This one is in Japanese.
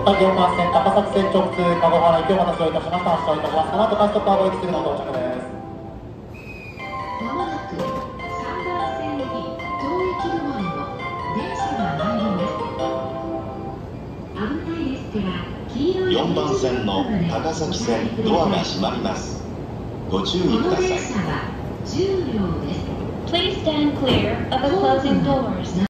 はい、4番線高崎線直通加護原行きお待たせをいたしました。発車いたします。この後快速カーボ駅すぐの到着です。 まもなく3番線に当駅止まりの電車が参ります。危ないですから黄色い 4番線の高崎線ドアが閉まります。ご注意ください。 この電車は10両です。 Please stand clear of the closing doors.